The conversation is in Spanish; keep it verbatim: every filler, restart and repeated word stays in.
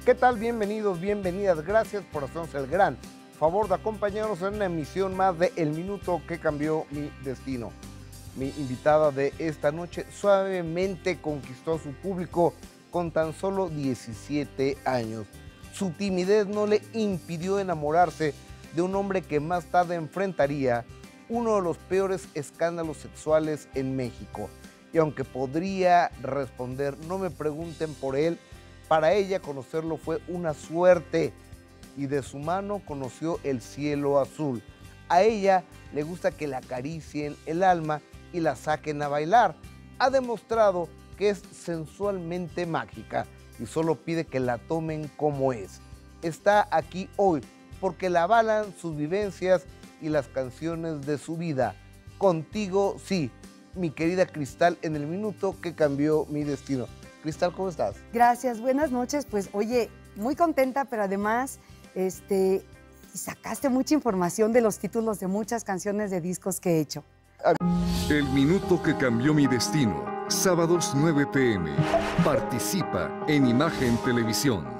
¿Qué tal? Bienvenidos, bienvenidas. Gracias por hacernos el gran favor de acompañarnos en una emisión más de El Minuto que Cambió Mi Destino. Mi invitada de esta noche suavemente conquistó a su público con tan solo diecisiete años. Su timidez no le impidió enamorarse de un hombre que más tarde enfrentaría uno de los peores escándalos sexuales en México. Y aunque podría responder, no me pregunten por él, para ella conocerlo fue una suerte y de su mano conoció el cielo azul. A ella le gusta que la acaricien el alma y la saquen a bailar. Ha demostrado que es sensualmente mágica y solo pide que la tomen como es. Está aquí hoy porque la avalan sus vivencias y las canciones de su vida. Contigo sí, mi querida Cristal, en El Minuto que Cambió Mi Destino. Cristal, ¿cómo estás? Gracias, buenas noches. Pues oye, muy contenta, pero además este, sacaste mucha información de los títulos de muchas canciones de discos que he hecho. El Minuto que Cambió Mi Destino, sábados nueve p m Participa en Imagen Televisión.